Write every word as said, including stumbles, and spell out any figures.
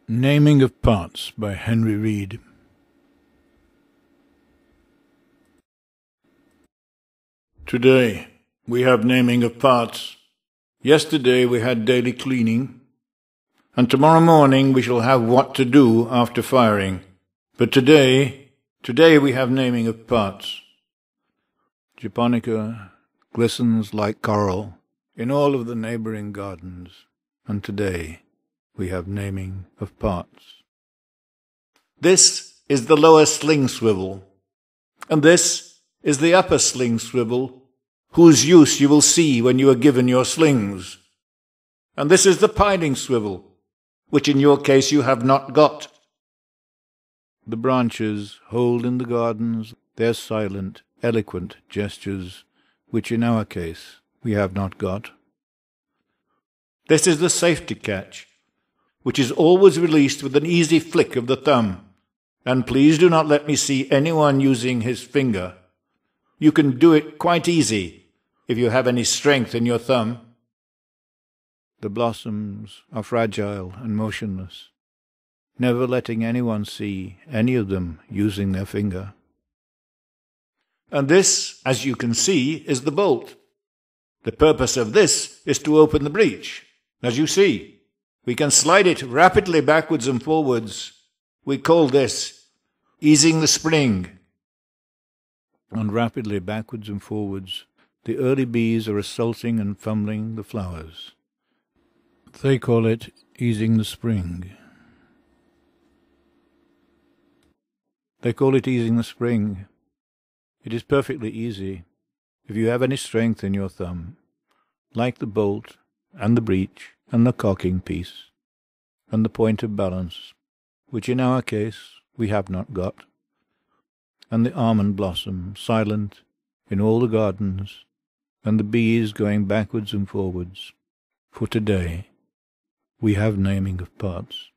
Naming of Parts by Henry Reed. Today we have naming of parts. Yesterday we had daily cleaning. And tomorrow morning we shall have what to do after firing. But today, today we have naming of parts. Japonica glistens like coral in all of the neighboring gardens. And today we have naming of parts. This is the lower sling swivel, and this is the upper sling swivel, whose use you will see when you are given your slings. And this is the piling swivel, which in your case you have not got. The branches hold in the gardens their silent, eloquent gestures, which in our case we have not got. This is the safety catch, which is always released with an easy flick of the thumb. And please do not let me see anyone using his finger. You can do it quite easy if you have any strength in your thumb. The blossoms are fragile and motionless, never letting anyone see any of them using their finger. And this, as you can see, is the bolt. The purpose of this is to open the breech, as you see. We can slide it rapidly backwards and forwards. We call this easing the spring. And rapidly backwards and forwards, the early bees are assaulting and fumbling the flowers. They call it easing the spring. They call it easing the spring. It is perfectly easy if you have any strength in your thumb, like the bolt and the breech and the cocking piece, and the point of balance, which in our case we have not got, and the almond blossom silent in all the gardens, and the bees going backwards and forwards. For today we have naming of parts.